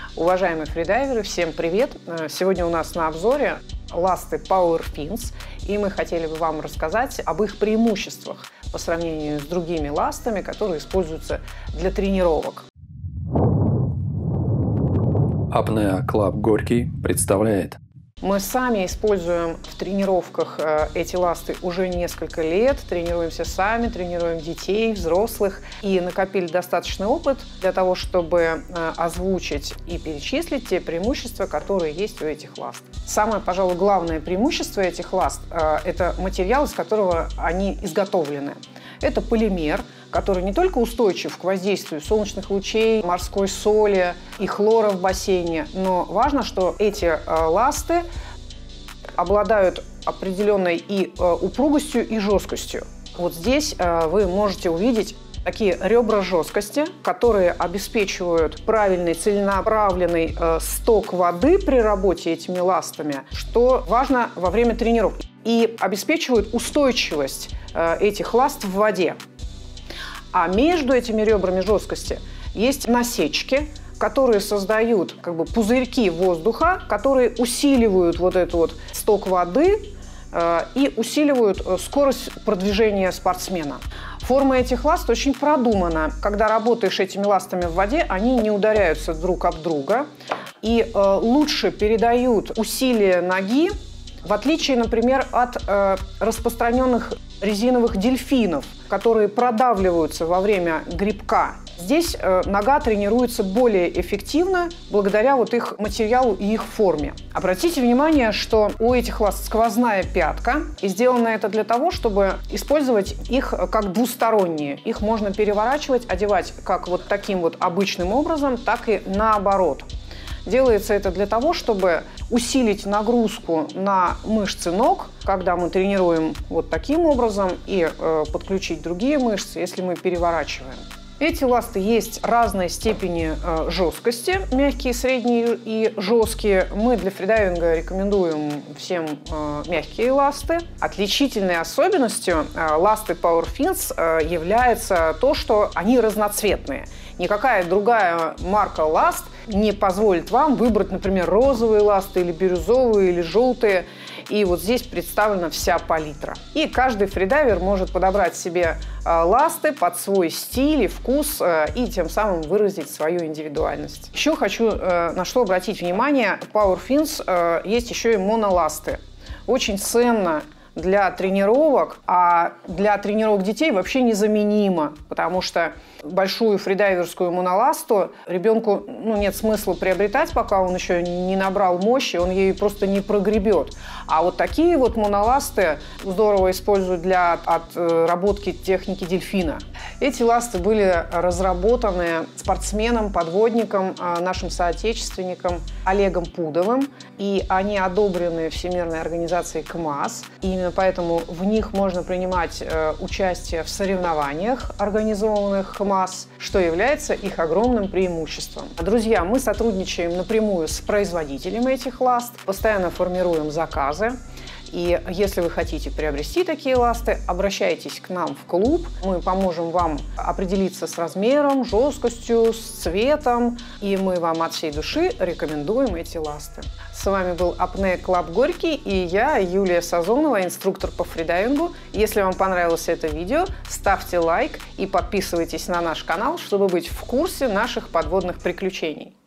Уважаемые фридайверы, всем привет! Сегодня у нас на обзоре ласты PowerFins, и мы хотели бы вам рассказать об их преимуществах по сравнению с другими ластами, которые используются для тренировок. Apnea Club Горький представляет. Мы сами используем в тренировках эти ласты уже несколько лет, тренируемся сами, тренируем детей, взрослых и накопили достаточный опыт для того, чтобы озвучить и перечислить те преимущества, которые есть у этих ласт. Самое, пожалуй, главное преимущество этих ласт – это материал, из которого они изготовлены. Это полимер, который не только устойчив к воздействию солнечных лучей, морской соли и хлора в бассейне, но важно, что эти ласты обладают определенной и упругостью, и жесткостью. Вот здесь вы можете увидеть такие ребра жесткости, которые обеспечивают правильный целенаправленный сток воды при работе этими ластами, что важно во время тренировки, и обеспечивают устойчивость этих ласт в воде. А между этими ребрами жесткости есть насечки, которые создают пузырьки воздуха, которые усиливают вот этот вот сток воды и усиливают скорость продвижения спортсмена. Форма этих ласт очень продумана. Когда работаешь этими ластами в воде, они не ударяются друг об друга и лучше передают усилия ноги, в отличие, например, от распространенных резиновых дельфинов, которые продавливаются во время грибка. Здесь нога тренируется более эффективно благодаря вот их материалу и их форме. Обратите внимание, что у этих ласт сквозная пятка, и сделано это для того, чтобы использовать их как двусторонние. Их можно переворачивать, одевать как вот таким вот обычным образом, так и наоборот. Делается это для того, чтобы усилить нагрузку на мышцы ног, когда мы тренируем вот таким образом, и подключить другие мышцы, если мы переворачиваем. Эти ласты есть разной степени жесткости, мягкие, средние и жесткие. Мы для фридайвинга рекомендуем всем мягкие ласты. Отличительной особенностью ласты PowerFins является то, что они разноцветные. Никакая другая марка ласт не позволит вам выбрать, например, розовые ласты или бирюзовые, или желтые. И вот здесь представлена вся палитра. И каждый фридайвер может подобрать себе ласты под свой стиль и вкус и тем самым выразить свою индивидуальность. Еще хочу на что обратить внимание. PowerFins есть еще и моноласты. Очень ценно для тренировок, а для тренировок детей вообще незаменимо, потому что большую фридайверскую моноласту ребенку нет смысла приобретать, пока он еще не набрал мощи, он ею просто не прогребет. А вот такие вот моноласты здорово используют для отработки техники дельфина. Эти ласты были разработаны спортсменом, подводником, нашим соотечественником Олегом Пудовым, и они одобрены Всемирной организацией КМАС. Именно поэтому в них можно принимать участие в соревнованиях, организованных КМАС, что является их огромным преимуществом. Друзья, мы сотрудничаем напрямую с производителем этих ласт, постоянно формируем заказы. И если вы хотите приобрести такие ласты, обращайтесь к нам в клуб. Мы поможем вам определиться с размером, жесткостью, с цветом. И мы вам от всей души рекомендуем эти ласты. С вами был Apnea Club Горький и я, Юлия Сазонова, инструктор по фридайвингу. Если вам понравилось это видео, ставьте лайк и подписывайтесь на наш канал, чтобы быть в курсе наших подводных приключений.